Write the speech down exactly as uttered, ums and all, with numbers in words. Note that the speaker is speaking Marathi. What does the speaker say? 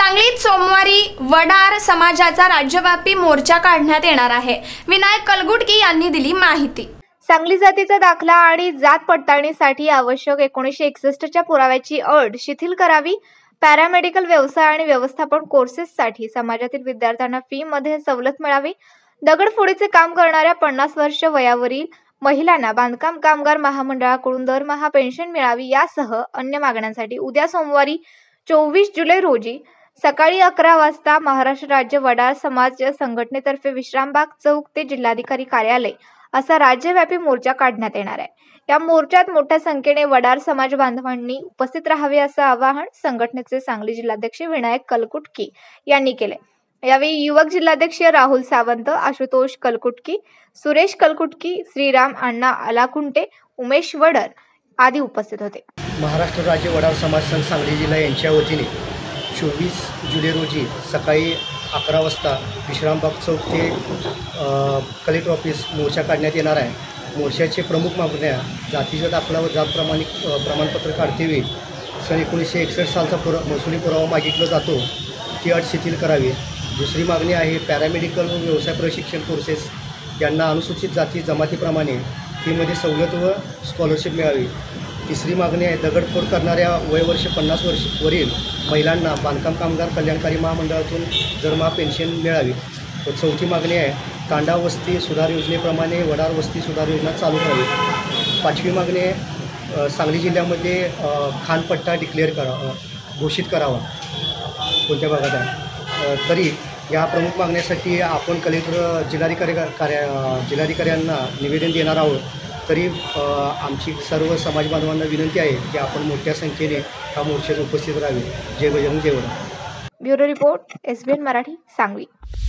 सांगलीत सोमवारी वडार समाजाचा राज्यव्यापी मोर्चा काढण्यात येणार आहे। विनायक कलगुटकी यांनी दिली माहिती। सांगली जातीचा दाखला आणि जात पडताळणीसाठी आवश्यक एकोणीसशे एकसष्ट च्या पुराव्याची अट शिथिल करावी। पॅरामेडिकल व्यवसाय आणि व्यवस्थापन कोर्सेससाठी समाजातील विद्यार्थ्यांना फी मध्ये सवलत मिळावी। दगडफोडीचे काम करणाऱ्या पन्नास वर्ष वयावरील महिलांना बांधकाम कामगार महामंडळाकडून दरमहा पेन्शन मिळावी यासह अन्य मागण्यांसाठी उद्या सोमवारी चोवीस जुलै रोजी सकाळी अकरा वाजता महाराष्ट्र राज्य वडार समाज संघटनेतर्फे विश्रामबाग चौक ते जिल्हाधिकारी कार्यालय असा राज्यव्यापी मोर्चा काढण्यात येणार आहे। या मोर्चात मोठ्या संख्येने वडार समाज बांधवांनी उपस्थित राहावे असं आवाहन संघटनेचे सांगली जिल्हाध्यक्ष विनायक कलकुटकी यांनी केले। यावेळी युवक जिल्हाध्यक्ष राहुल सावंत, आशुतोष कलकुटकी, सुरेश कलकुटकी, श्रीराम अण्णा आलाकुंटे, उमेश वडर आदी उपस्थित होते। महाराष्ट्र राज्य वडार समाज संघ सांगली जिल्हा यांच्या वतीने चोवीस जुलै रोजी सकाळी अकरा वाजता विश्रामबाग चौक ते कलेक्टर ऑफिस मोर्चा काढण्यात येणार आहे। मोर्चाचे प्रमुख मागण्या जातीचा दाखला व जात प्रमाणित प्रमाणपत्र काढतेवेळी सन एकोणीसशे एकसष्ट सालचा पुरा महसुली पुरावा मागितला जातो ती अट शिथिल करावी। दुसरी मागणी आहे पॅरामेडिकल व व्यवसाय प्रशिक्षण कोर्सेस यांना अनुसूचित जाती जमातीप्रमाणे फीमध्ये सवलत व स्कॉलरशिप मिळावी। तिसरी मागणी आहे दगडफोड करणाऱ्या वयवर्ष पन्नास वर्ष वरील महिलांना बांधकाम कामगार कल्याणकारी महामंडळातून दरमहा पेन्शन मिळावी। व चौथी मागणी आहे तांडा वस्ती सुधार योजनेप्रमाणे वडार वस्ती सुधार योजना चालू करावी। पाचवी मागणी आहे सांगली जिल्ह्यामध्ये खानपट्टा डिक्लेअर करा घोषित करावा कोणत्या भागात आहे। तरी या प्रमुख मागण्यासाठी आपण कलेक्टर जिल्हाधिकारी कार्या जिल्हाधिकाऱ्यांना निवेदन देणार आहोत। तरी आमची सर्व समाज बांधवांना विनंती आहे की आपण मोठ्या संख्येने हा मोर्चात उपस्थित राहावे। जय बजरंग जय Vadar. Bureau report S B N Marathi Sangli.